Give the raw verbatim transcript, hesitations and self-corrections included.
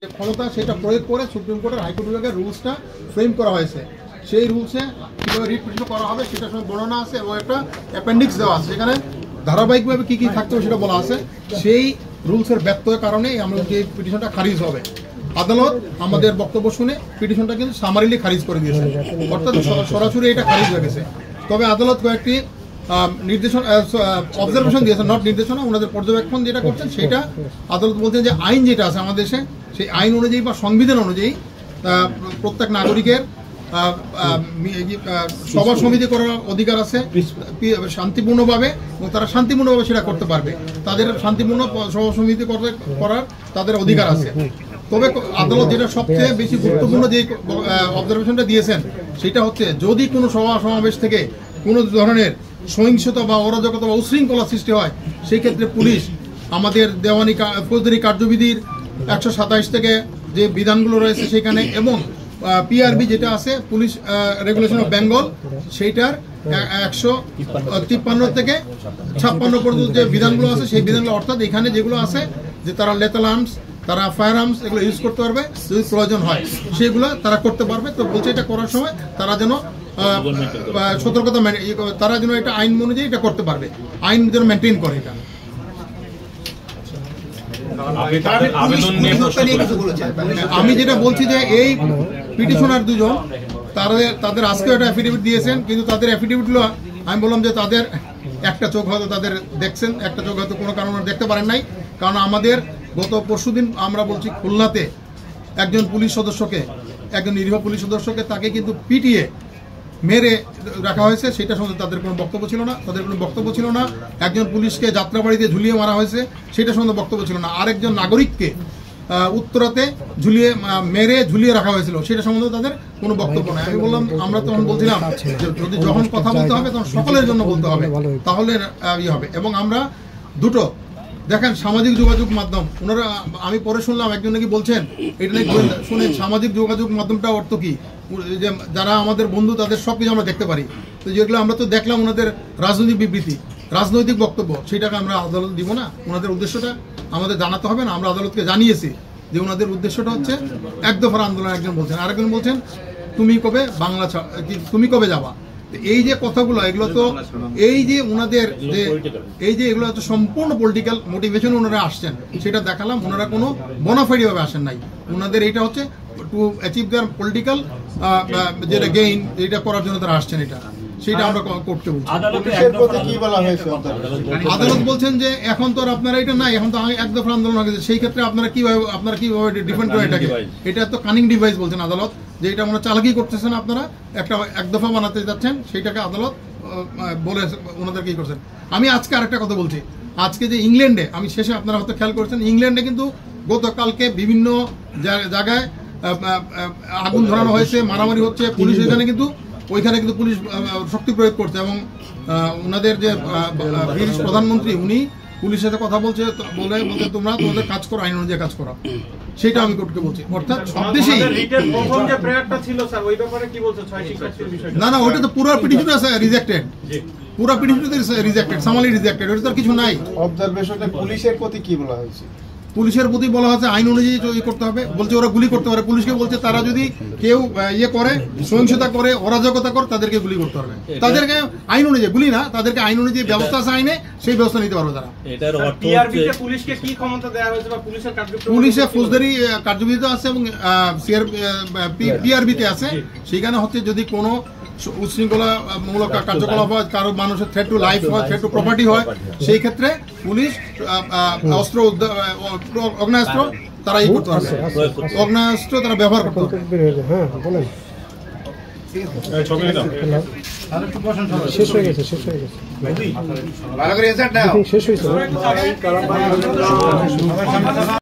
ক্ষমতা সেটা প্রয়োগ করে সুপ্রিম কোর্টের হাইকোর্ট বিভাগের রুলসটা ফ্রেম করা হয়েছে। সেই রুলসে কীভাবে রিট পিটিশন করা হবে সেটার সঙ্গে বর্ণনা আছে এবং একটা অ্যাপেন্ডিক্স দেওয়া আছে, সেখানে ধারাবাহিকভাবে কী কী থাকতে হবে সেটা বলা আছে। সেই রুলসের ব্যত্যয়ের কারণে আমরা যে পিটিশনটা খারিজ হবে, আদালত আমাদের বক্তব্য শুনে পিটিশনটা কিন্তু সামারিলি খারিজ করে দিয়েছে, অর্থাৎ সরাসরি এটা খারিজ হয়ে গেছে। তবে আদালত কয়েকটি নির্দেশন অবজারভেশন দিয়েছেন, নট নির্দেশনা, ওনাদের পর্যবেক্ষণ যেটা করছেন সেটা আদালত বলছেন যে আইন যেটা আছে আমাদের দেশে সেই আইন অনুযায়ী বা সংবিধান অনুযায়ী প্রত্যেক নাগরিকের সভা সমিতি করার অধিকার আছে শান্তিপূর্ণভাবে, এবং তারা শান্তিপূর্ণভাবে সেটা করতে পারবে, তাদের শান্তিপূর্ণ সভা সমিতি করার তাদের অধিকার আছে। তবে আদালত যেটা সবচেয়ে বেশি গুরুত্বপূর্ণ যে অবজারভেশনটা দিয়েছেন সেটা হচ্ছে যদি কোনো সভা সমাবেশ থেকে কোনো ধরনের সহিংসতা বা অরাজকতা বা উশৃঙ্খলা সৃষ্টি হয়, সেই ক্ষেত্রে পুলিশ আমাদের দেওয়ানি ফৌজদারি কার্যবিধির একশো সাতাইশ থেকে যে বিধানগুলো রয়েছে সেখানে এবং পিআরবি যেটা আছে পুলিশ রেগুলেশন অফ বেঙ্গল সেইটার একশো তিপ্পান্ন থেকে ছাপ্পান্ন পর্যন্ত যে বিধানগুলো আছে সেই বিধানগুলো, অর্থাৎ এখানে যেগুলো আছে যে তারা লেথাল আর্মস, তারা ফায়ার আর্মস এগুলো ইউজ করতে পারবে যদি প্রয়োজন হয়, সেগুলো তারা করতে পারবে। তো বলছে এটা করার সময় তারা যেন সতর্কতা, তারা যেন এটা আইন অনুযায়ী এটা করতে পারবে, আইন যেন মেনটেন করে এটা। আমি যেটা বলছি যে এই পিটিশনার দুজন তাদের তাদের আজকে একটা অ্যাফিডেভিট দিয়েছেন, কিন্তু তাদের অ্যাফিডেভিটগুলো আমি বললাম যে তাদের একটা চোখ হয়তো তাদের দেখছেন, একটা চোখ হয়তো কোনো কারণে দেখতে পারেন নাই। কারণ আমাদের গত পরশুদিন আমরা বলছি খুলনাতে একজন পুলিশ সদস্যকে, একজন নিরীহ পুলিশ সদস্যকে তাকে কিন্তু পিটিয়ে মেরে রাখা হয়েছে, সেটা সম্বন্ধে তাদের কোনো বক্তব্য ছিল না, তাদের কোনো বক্তব্য ছিল না। একজন পুলিশকে যাত্রাবাড়িতে ঝুলিয়ে মারা হয়েছে, সেটা সম্বন্ধে বক্তব্য ছিল না। আরেকজন নাগরিককে উত্তরাতে ঝুলিয়ে মেরে ঝুলিয়ে রাখা হয়েছিল, সেটা সম্বন্ধে তাদের কোনো বক্তব্য নাই। আমি বললাম, আমরা তখন বলছিলাম যদি যখন কথা বলতে হবে তখন সকলের জন্য বলতে হবে, তাহলে ইয়ে হবে। এবং আমরা দুটো দেখেন সামাজিক যোগাযোগ মাধ্যম, ওনারা আমি পরে শুনলাম একজন নাকি বলছেন এটা নাকি শুনে সামাজিক যোগাযোগ মাধ্যমটা অর্থ কি, যে যারা আমাদের বন্ধু তাদের সব কিছু আমরা দেখতে পারি। তো যেগুলো আমরা তো দেখলাম ওনাদের রাজনৈতিক বিবৃতি, রাজনৈতিক বক্তব্য, সেইটাকে আমরা আদালত দিব না? ওনাদের উদ্দেশ্যটা আমাদের জানাতে হবে না? আমরা আদালতকে জানিয়েছি যে ওনাদের উদ্দেশ্যটা হচ্ছে এক দফার আন্দোলন। একজন বলছেন, আরেকজন বলছেন তুমি কবে বাংলা তুমি কবে যাবা। এই যে কথাগুলো, এগুলো তো এই যে ওনাদের যে এই যে এগুলো তো সম্পূর্ণ পলিটিক্যাল মোটিভেশন ওনারা আসছেন, সেটা দেখালাম। ওনারা কোনো বোনাফাইড ভাবে আসেন নাই, ওনাদের এইটা হচ্ছে টু অ্যাচিভ দেয়ার পলিটিক্যাল যেটা গেইন, এটা করার জন্য তারা আসছেন, এটা সেটা আমরা করতে বলছি। আদালত বলছেন যে এখন তো আর আপনারা এটা নাই, এখন তো এক দফা আন্দোলন হয়ে গেছে, সেই ক্ষেত্রে আপনারা কিভাবে আপনারা কিভাবে ডিফেন্ড করেন এটাকে? এটা তো কানিং ডিভাইস বলছেন আদালত, যে এটা আমরা চালাকি করতেছেন, আপনারা একটা এক দফা বানাতে যাচ্ছেন, সেইটাকে আদালত বলে ওনাদের কি করছেন। আমি আজকে আরেকটা কথা বলছি, আজকে যে ইংল্যান্ডে, আমি শেষে আপনারা হয়তো খেয়াল করেছেন, ইংল্যান্ডে কিন্তু গতকালকে বিভিন্ন জায়গায় আগুন ধরানো হয়েছে, মারামারি হচ্ছে, পুলিশ ওইখানে কিন্তু ওইখানে কিন্তু পুলিশ শক্তি প্রয়োগ করছে এবং ওনাদের যে ব্রিটিশ প্রধানমন্ত্রী উনি পুলিশের সাথে কথা বলছে, বলে বলতে তোমরা তোমাদের কাজ করো, আইন অনুযায়ী কাজ করো, সেটা আমি কোর্টকে বলছি। অর্থাৎ সব দেশেই না না ওইটা তো পুরো পিটিশন আছে রিজেক্টেড, পুরো পিটিশন রিজেক্টেড, সামালি রিজেক্টেড, ওটা তো কিছু নাই। অবজারভেশনে পুলিশের প্রতি কি বলা হয়েছে? পুলিশের প্রতি বলা হচ্ছে আইন অনুযায়ী করতে হবে, বলছে ওরা গুলি করতে পারে। পুলিশকে বলছে তারা যদি কেউ ইয়ে করে, সহিংসতা করে, অরাজকতা করে, তাদেরকে গুলি করতে পারবে। তাদেরকে আইন অনুযায়ী, গুলি না, তাদেরকে আইন অনুযায়ী ব্যবস্থা আছে আইনে, সেই ব্যবস্থা নিতে পারবে তারা। পুলিশের ফৌজদারি কার্যবিধি আছে এবং পিআরবিতে আছে, সেখানে হচ্ছে যদি কোনো উচ্ছৃঙ্খলামূলক কার্যকলাপ হয়, কারো মানুষের থ্রেট টু লাইফ হয়, থ্রেট টু প্রপার্টি হয়, সেই ক্ষেত্রে পুলিশ অস্ত্র, অগ্নেয়াস্ত্র তারা ই করতে পারবে, অগ্নেয়াস্ত্র তারা ব্যবহার করতে পারবে। শেষ হয়ে গেছে, শেষ হয়ে গেছে, শেষ হয়েছে।